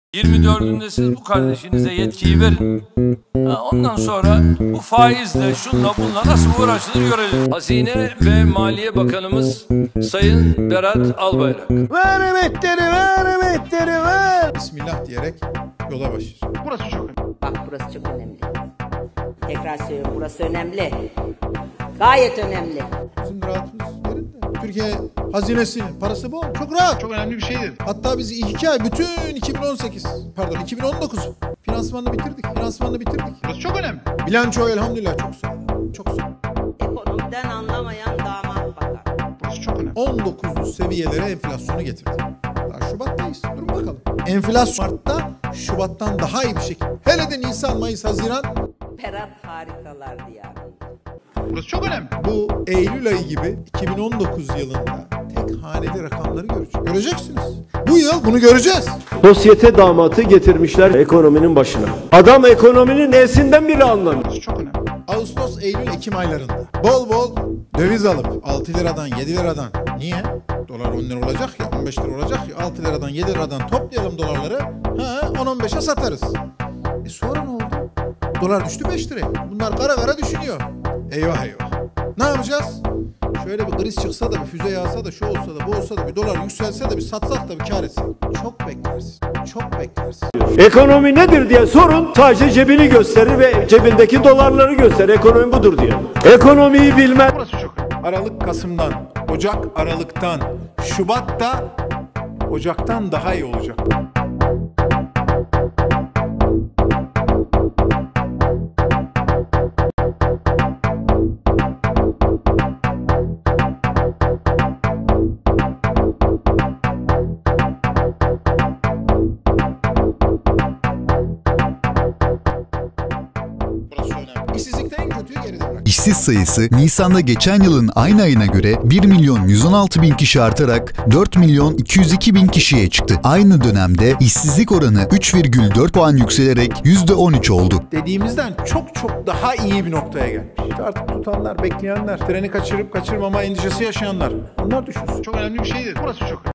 24'ünde siz bu kardeşinize yetkiyi verin. Ondan sonra bu faizle, şunla bunla nasıl uğraşılır göreceğiz. Hazine ve Maliye Bakanımız Sayın Berat Albayrak. Ver emekleri, ver emekleri, ver. Bismillah diyerek yola başlar. Burası çok önemli. Bak burası çok önemli. Tekrar söylüyorum, burası önemli. Gayet önemli. Bizim rahatımız yerinde. Türkiye hazinesinin parası bol. Çok rahat. Çok önemli bir şeydir. Hatta biz 2 ay bütün 2019 finansmanını bitirdik. Burası çok önemli. Bilanço elhamdülillah çok sağlam. Çok sağlam. Ekonomiden anlamayan damat bakar. Burası çok önemli. 19'lu seviyelere enflasyonu getirdi. Daha Şubat'tayız. Durun bakalım. Enflasyon Mart'ta Şubat'tan daha iyi bir şekilde. Hele de Nisan, Mayıs, Haziran. Berat harikalar diyarında. Burası çok önemli. Bu Eylül ayı gibi 2019 yılında tek haneli rakamları göreceksiniz. Bu yıl bunu göreceğiz. Sosyete damatı getirmişler ekonominin başına. Adam ekonominin nesinden bile anlamıyor. Burası çok önemli. Ağustos, Eylül, Ekim aylarında bol bol döviz alıp 6 liradan 7 liradan, niye? Dolar 10 lira olacak ya, 15 lira olacak ya, 6 liradan 7 liradan toplayalım dolarları, 10-15'e satarız. Sonra ne oldu? Dolar düştü 5 liraya. Bunlar kara kara düşünüyor. Eyvah eyvah. Ne yapacağız? Şöyle bir kriz çıksa da, bir füze yağsa da, şu olsa da, bu olsa da, bir dolar yükselse de, bir satsak da, bir kar etsek. Çok beklersin. Çok beklersin. Ekonomi nedir diye sorun, sadece cebini gösterir ve cebindeki dolarları gösterir. Ekonomi budur diye. Ekonomiyi bilmez. Burası çok önemli. Aralık Kasım'dan, Ocak Aralık'tan, Şubat'ta Ocak'tan daha iyi olacak. İşsizlikte en kötüyü geride bırak. İşsiz sayısı Nisan'da geçen yılın aynı ayına göre 1.116.000 kişi artarak 4.202.000 kişiye çıktı. Aynı dönemde işsizlik oranı 3,4 puan yükselerek %13 oldu. Dediğimizden çok çok daha iyi bir noktaya gelmiş. İşte artık tutanlar, bekleyenler, treni kaçırıp kaçırmama endişesi yaşayanlar, onlar düşünsün. Çok önemli bir şeydir. Burası çok önemli.